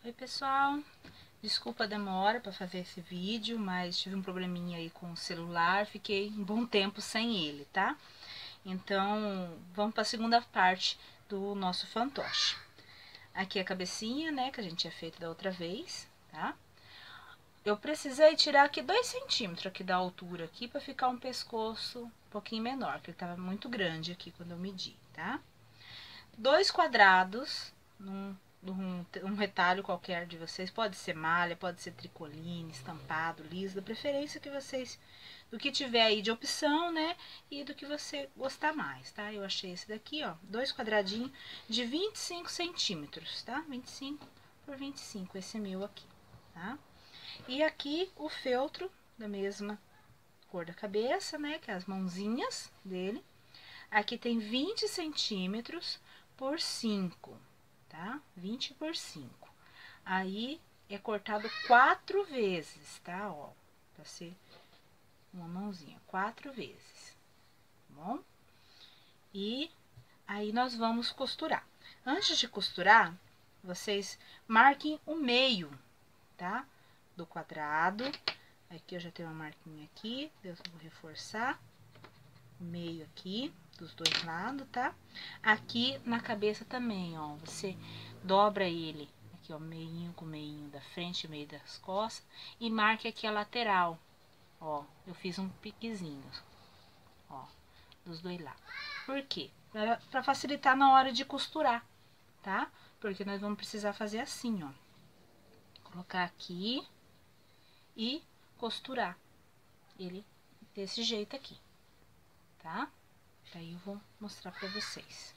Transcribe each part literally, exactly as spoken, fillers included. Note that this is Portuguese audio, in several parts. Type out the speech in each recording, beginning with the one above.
Oi pessoal, desculpa a demora para fazer esse vídeo, mas tive um probleminha aí com o celular, fiquei um bom tempo sem ele, tá? Então, vamos para a segunda parte do nosso fantoche. Aqui a cabecinha, né, que a gente tinha feito da outra vez, tá? Eu precisei tirar aqui dois centímetros aqui da altura aqui para ficar um pescoço um pouquinho menor, porque ele tava muito grande aqui quando eu medi, tá? Dois quadrados num Um, um retalho qualquer de vocês, pode ser malha, pode ser tricoline, estampado, liso, da preferência que vocês, do que tiver aí de opção, né, e do que você gostar mais, tá? Eu achei esse daqui, ó, dois quadradinhos de vinte e cinco centímetros, tá? vinte e cinco por vinte e cinco, esse meu aqui, tá? E aqui o feltro da mesma cor da cabeça, né, que é as mãozinhas dele. Aqui tem vinte centímetros por cinco, tá? vinte por cinco. Aí, é cortado quatro vezes, tá? Ó, pra ser uma mãozinha, quatro vezes, tá bom? E aí, nós vamos costurar. Antes de costurar, vocês marquem o meio, tá? Do quadrado. Aqui eu já tenho uma marquinha aqui, eu vou reforçar o meio aqui, dos dois lados, tá? Aqui na cabeça também, ó, você dobra ele, aqui ó, meinho com meinho da frente, meio das costas, e marque aqui a lateral, ó, eu fiz um piquezinho, ó, dos dois lados. Por quê? Pra, pra facilitar na hora de costurar, tá? Porque nós vamos precisar fazer assim, ó, colocar aqui e costurar ele desse jeito aqui, tá? Aí eu vou mostrar pra vocês.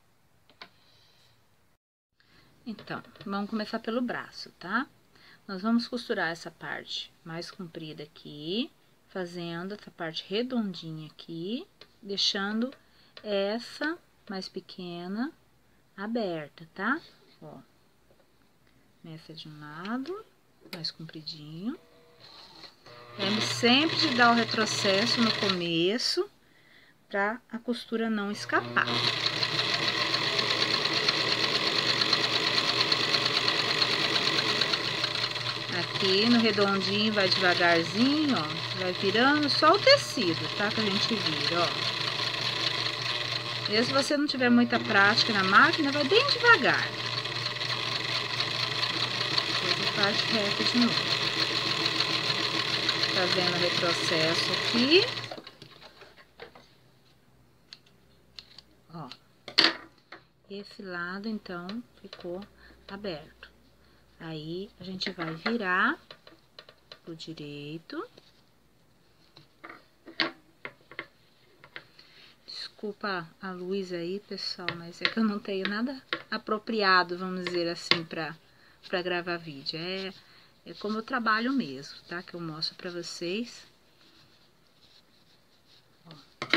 Então, vamos começar pelo braço, tá? Nós vamos costurar essa parte mais comprida aqui, fazendo essa parte redondinha aqui, deixando essa mais pequena aberta, tá? Ó, começa de um lado, mais compridinho. Lembre sempre de dar o retrocesso no começo, pra a costura não escapar. Aqui no redondinho vai devagarzinho, ó, vai virando só o tecido, tá? Que a gente vira, ó. E se você não tiver muita prática na máquina, vai bem devagar. Depois a parte reta de novo. Fazendo retrocesso aqui. Ó. Esse lado, então, ficou aberto. Aí, a gente vai virar pro direito. Desculpa a luz aí, pessoal, mas é que eu não tenho nada apropriado, vamos dizer assim, pra, pra gravar vídeo. É, é como eu trabalho mesmo, tá? Que eu mostro pra vocês. Ó.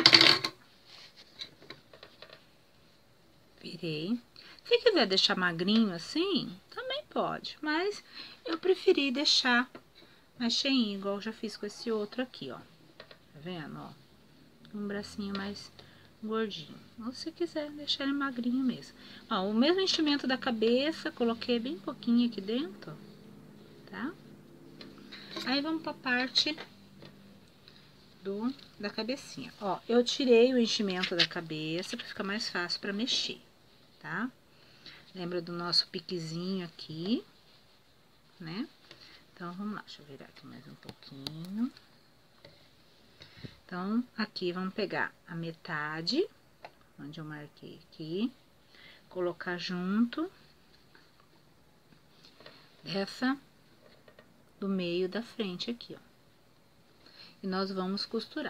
Virei. Se quiser deixar magrinho assim, também pode, mas eu preferi deixar mais cheinho, igual eu já fiz com esse outro aqui, ó. Tá vendo, ó? Um bracinho mais gordinho. Ou se quiser deixar ele magrinho mesmo. Ó, o mesmo enchimento da cabeça, coloquei bem pouquinho aqui dentro, ó, tá? Aí, vamos pra parte do, da cabecinha. Ó, eu tirei o enchimento da cabeça pra ficar mais fácil pra mexer, tá? Lembra do nosso piquezinho aqui, né? Então, vamos lá, deixa eu virar aqui mais um pouquinho. Então, aqui, vamos pegar a metade, onde eu marquei aqui, colocar junto essa do meio da frente aqui, ó. E nós vamos costurar.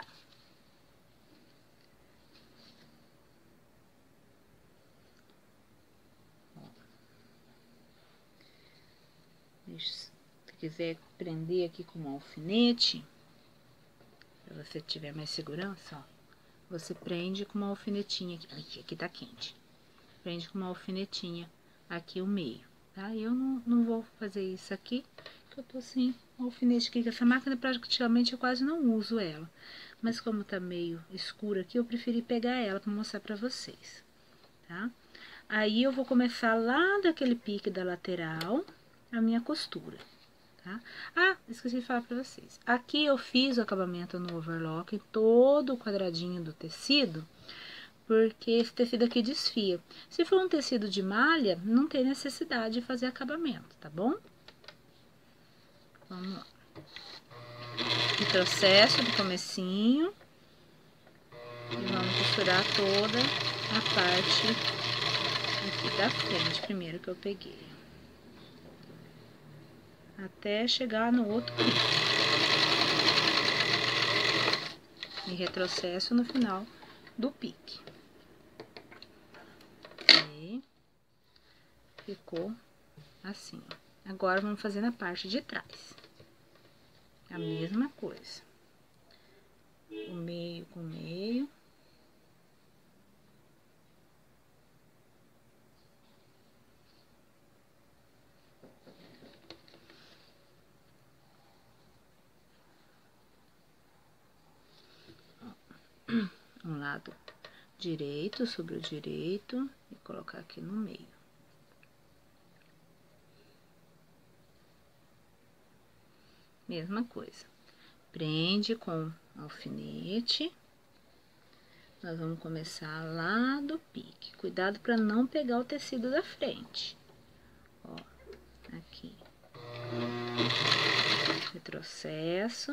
Se quiser prender aqui com um alfinete, pra você tiver mais segurança, ó, você prende com uma alfinetinha aqui, aqui, aqui tá quente. Prende com uma alfinetinha aqui o meio, tá? Eu não, não vou fazer isso aqui, porque eu tô sem alfinete aqui, que essa máquina praticamente eu quase não uso ela. Mas como tá meio escura aqui, eu preferi pegar ela pra mostrar pra vocês, tá? Aí, eu vou começar lá daquele pique da lateral a minha costura, tá? Ah, esqueci de falar pra vocês. Aqui eu fiz o acabamento no overlock, todo o quadradinho do tecido, porque esse tecido aqui desfia. Se for um tecido de malha, não tem necessidade de fazer acabamento, tá bom? Vamos lá. Retrocesso do comecinho. E vamos costurar toda a parte aqui da frente, primeiro que eu peguei. Até chegar no outro pique. E retrocesso no final do pique. E ficou assim, ó. Agora, vamos fazer na parte de trás. A mesma coisa. O meio com o meio. Um lado direito sobre o direito e colocar aqui no meio. Mesma coisa. Prende com alfinete. Nós vamos começar lá do pique. Cuidado para não pegar o tecido da frente. Ó, aqui. Retrocesso.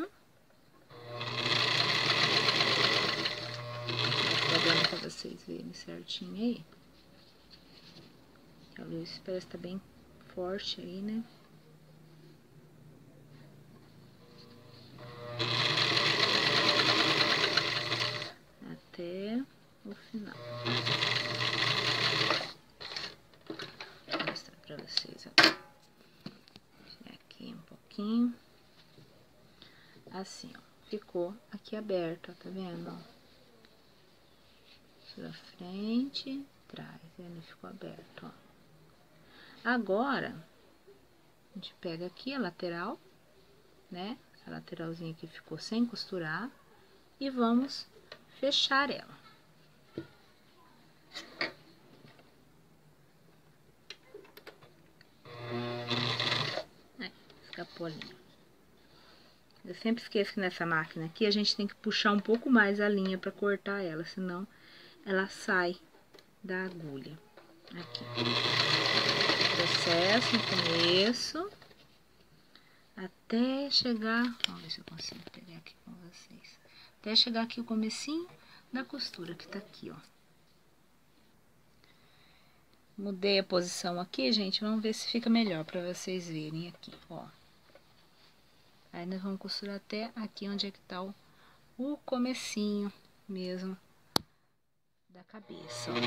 Tá dando para vocês verem certinho aí. A luz parece que tá bem forte aí, né? Até o final. Vou mostrar pra vocês, ó. Aqui um pouquinho. Assim, ó. Ficou aqui aberto, ó, tá vendo, ó? Pra frente, trás, ele ficou aberto, ó. Agora, a gente pega aqui a lateral, né? A lateralzinha que ficou sem costurar. E vamos fechar ela. Aí, escapou a linha. Eu sempre esqueço que nessa máquina aqui a gente tem que puxar um pouco mais a linha para cortar ela, senão ela sai da agulha. Aqui. Processo no começo. Até chegar... Vamos ver se eu consigo pegar aqui com vocês. Até chegar aqui o comecinho da costura, que tá aqui, ó. Mudei a posição aqui, gente. Vamos ver se fica melhor pra vocês verem aqui, ó. Aí, nós vamos costurar até aqui onde é que tá o, o comecinho mesmo da cabeça, ó.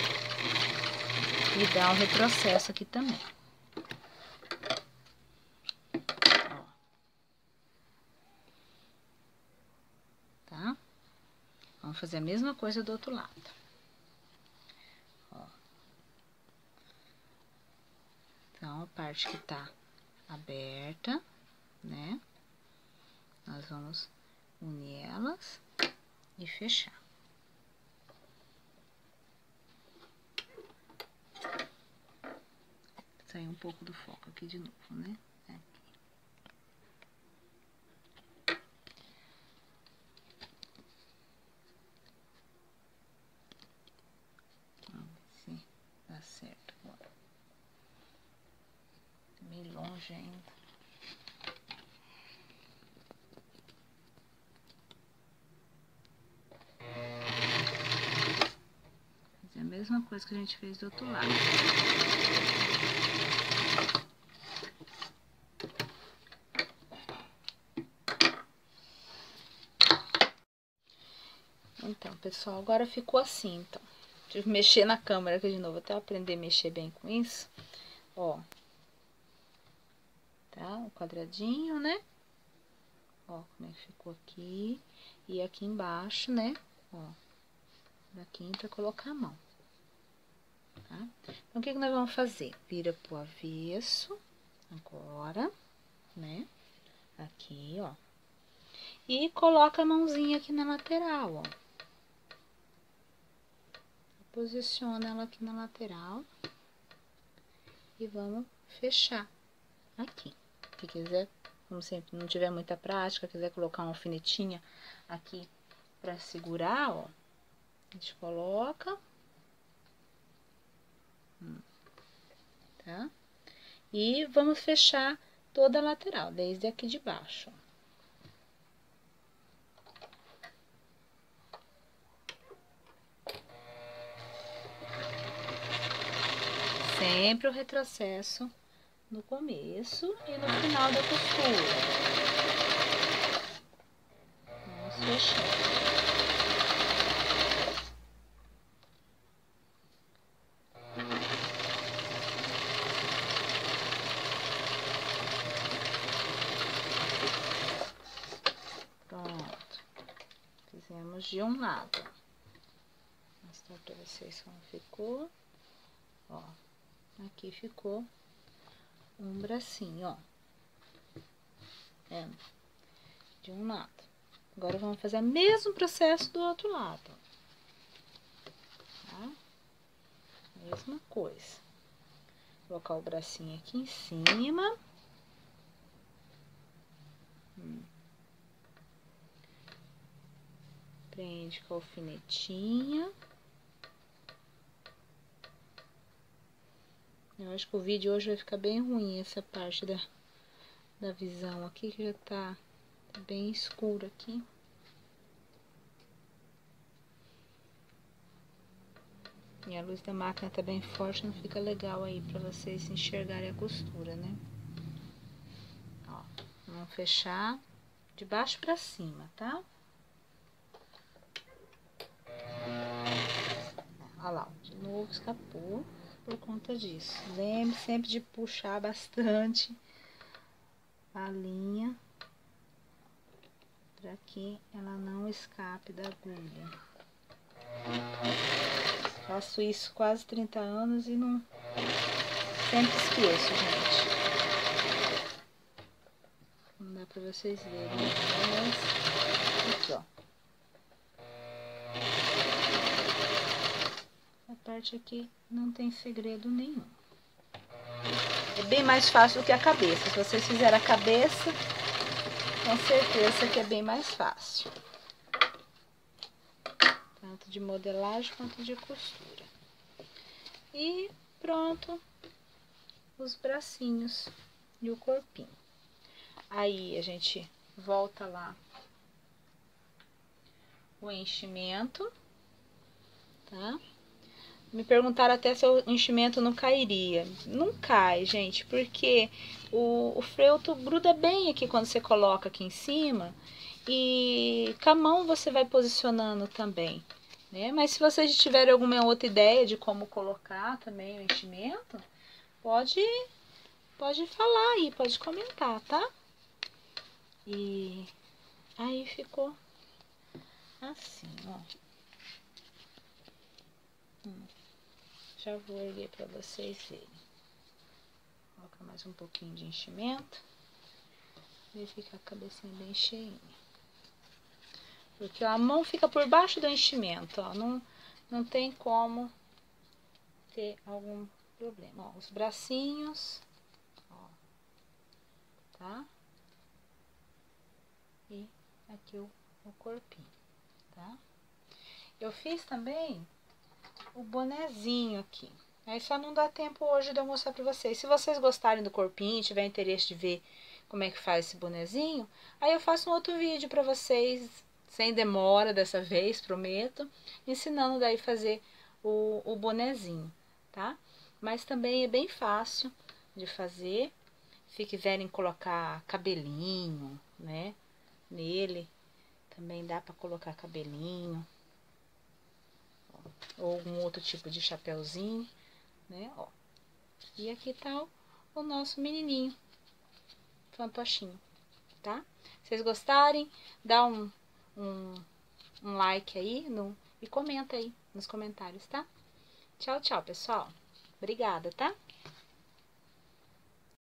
E dá um retrocesso aqui também. Ó. Tá? Vamos fazer a mesma coisa do outro lado. Ó. Então, a parte que tá aberta, né? Nós vamos unir elas e fechar. Sair um pouco do foco aqui de novo, né? Aqui. Vamos ver se dá certo agora. Meio longe ainda. Fazer a mesma coisa que a gente fez do outro lado. Então, pessoal, agora ficou assim, então. Tive que mexer na câmera aqui de novo, até eu aprender a mexer bem com isso. Ó. Tá? O quadradinho, né? Ó, como é que ficou aqui. E aqui embaixo, né? Ó. Daqui pra colocar a mão. Tá? Então, o que que nós vamos fazer? Vira pro avesso. Agora, né? Aqui, ó. E coloca a mãozinha aqui na lateral, ó. Posiciona ela aqui na lateral. E vamos fechar aqui. Se quiser, como sempre, não tiver muita prática, quiser colocar uma alfinetinha aqui pra segurar, ó, a gente coloca, tá? E vamos fechar toda a lateral, desde aqui de baixo, ó. Sempre o retrocesso no começo e no final da costura. Vamos fechar. Pronto. Fizemos de um lado. Vou mostrar pra vocês como ficou. Ó, aqui ficou um bracinho, ó. Vendo? De um lado. Agora vamos fazer o mesmo processo do outro lado. Tá? Mesma coisa. Colocar o bracinho aqui em cima. Hum. Prende com a alfinetinha. Eu acho que o vídeo hoje vai ficar bem ruim, essa parte da, da visão aqui, que já tá bem escuro aqui. E a luz da máquina tá bem forte, não fica legal aí pra vocês enxergarem a costura, né? Ó, vamos fechar de baixo pra cima, tá? Olha lá, de novo escapou por conta disso. Lembre sempre de puxar bastante a linha para que ela não escape da agulha. Faço isso quase trinta anos e não sempre esqueço, gente. Não dá para vocês verem, mas aqui, ó. A parte aqui não tem segredo nenhum. É bem mais fácil do que a cabeça. Se vocês fizerem a cabeça, com certeza que é bem mais fácil. Tanto de modelagem quanto de costura. E pronto os bracinhos e o corpinho. Aí a gente volta lá o enchimento, tá? Me perguntaram até se o enchimento não cairia. Não cai, gente, porque o, o feltro gruda bem aqui quando você coloca aqui em cima. E com a mão você vai posicionando também, né? Mas se vocês tiverem alguma outra ideia de como colocar também o enchimento, pode, pode falar aí, pode comentar, tá? E aí ficou assim, ó. Hum. Já vou erguer para vocês verem. Coloca mais um pouquinho de enchimento. E fica a cabecinha bem cheinha. Porque a mão fica por baixo do enchimento, ó. Não, não tem como ter algum problema. Ó, os bracinhos, ó. Tá? E aqui o, o corpinho, tá? Eu fiz também o bonezinho aqui. Aí só não dá tempo hoje de eu mostrar pra vocês. Se vocês gostarem do corpinho, tiver interesse de ver como é que faz esse bonezinho, aí eu faço um outro vídeo pra vocês, sem demora dessa vez, prometo, ensinando daí fazer o, o bonezinho, tá? Mas também é bem fácil de fazer. Se quiserem colocar cabelinho, né, nele, também dá pra colocar cabelinho. Ou algum outro tipo de chapéuzinho, né, ó. E aqui tá o, o nosso menininho, fantochinho, tá? Se vocês gostarem, dá um, um, um like aí no, e comenta aí nos comentários, tá? Tchau, tchau, pessoal. Obrigada, tá?